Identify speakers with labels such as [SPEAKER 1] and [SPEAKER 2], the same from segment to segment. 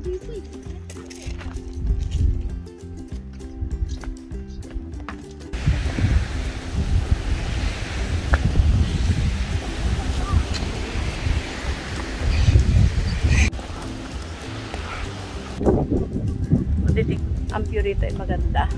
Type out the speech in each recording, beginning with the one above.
[SPEAKER 1] Ang view rito ay maganda.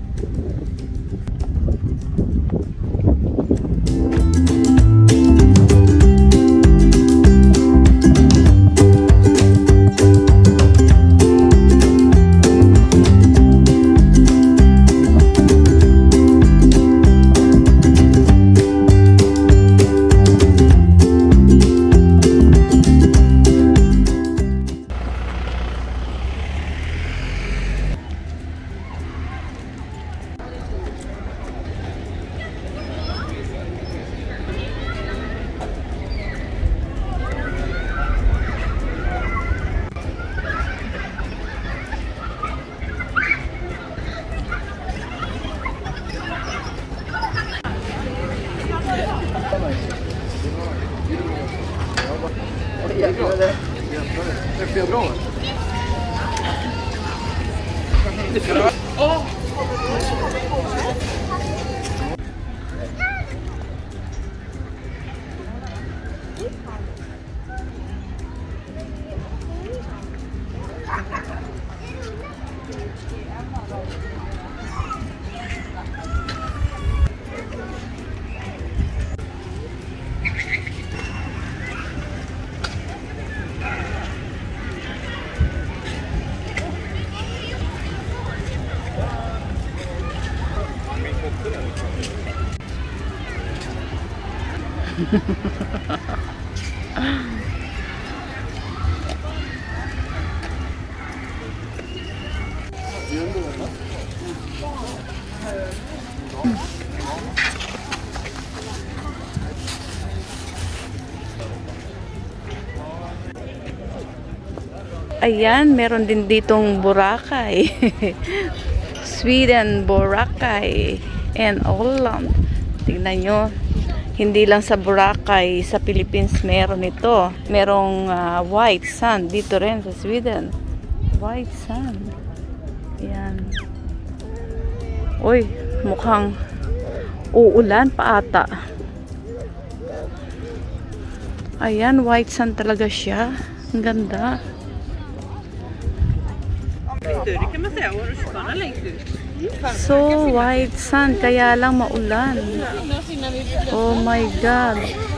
[SPEAKER 1] Ayan, meron din ditong Boracay. Sweden, Boracay, and Åland. Tingnan nyo. Hindi lang sa Boracay, sa Philippines meron ito. Merong white sand dito rin sa Sweden. White sand. Ayan. Uy, mukhang uulan pa ata. Ayan, white sand talaga siya. Ang ganda. So white sand, kaya lang maulan. Oh my God.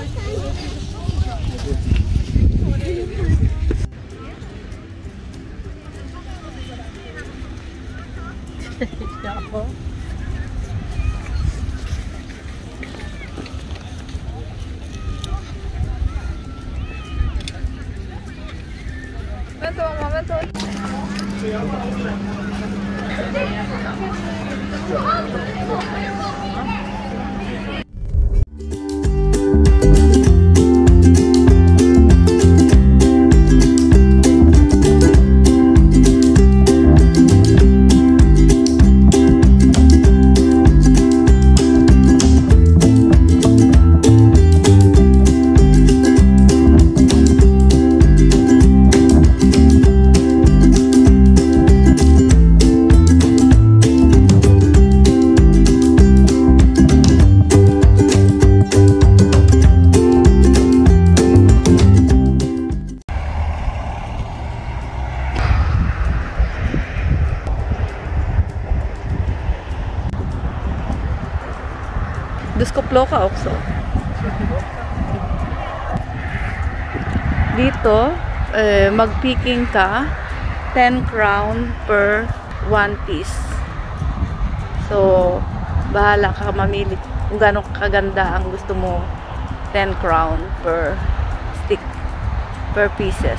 [SPEAKER 1] Duskoploka också. Dito, mag-picking ka, 10 crown per 1 piece. So, bahala ka mamili kung gano'ng kaganda ang gusto mo. 10 crown per stick, per pieces.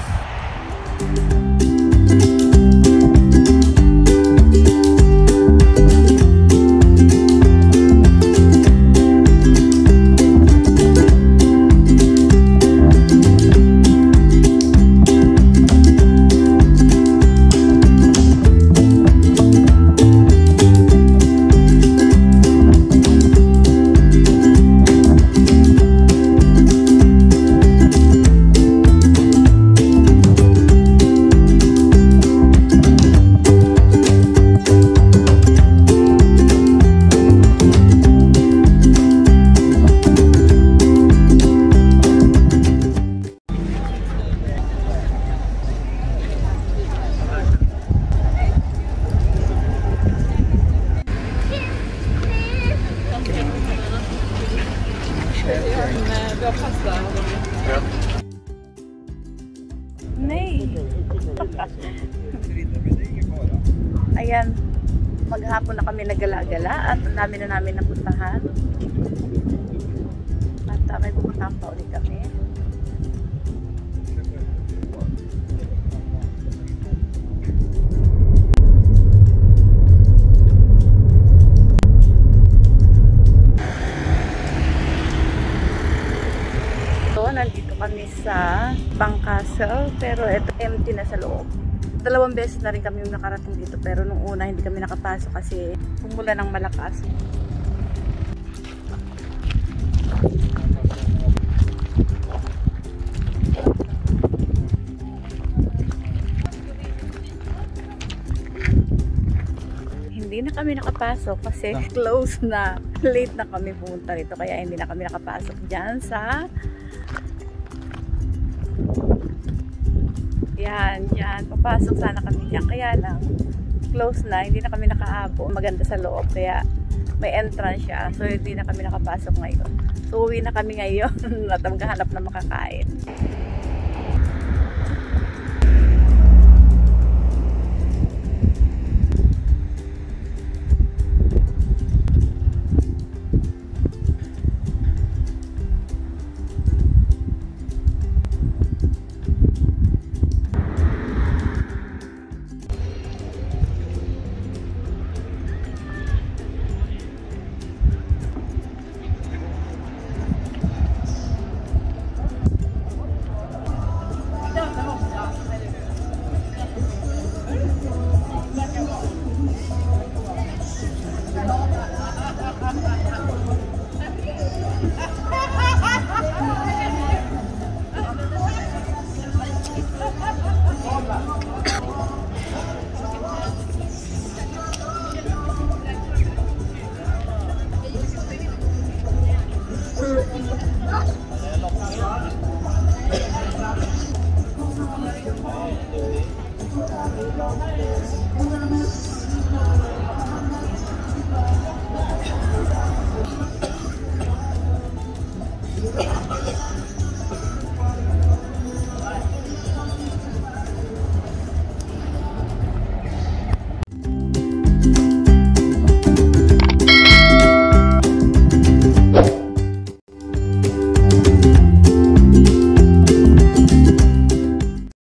[SPEAKER 1] Ayan, maghapon na kami nagala-gala at ang dami na namin napuntahan. At may pupuntahan pa ulit kami. Nandito kami sa Bang Castle, pero ito empty na sa loob. 2 beses na rin kami yung nakarating dito, pero nung una hindi kami nakapasok kasi umulan ng malakas. Hindi na kami nakapasok kasi close na. Late na kami pumunta rito, kaya hindi na kami nakapasok dyan sa yan. Papasok sana kami dyan. Kaya lang, close na. Hindi na kami nakaabo. Maganda sa loob. Kaya may entrance siya. So, hindi na kami nakapasok ngayon. So, uwi na kami ngayon. At maghahanap na makakain.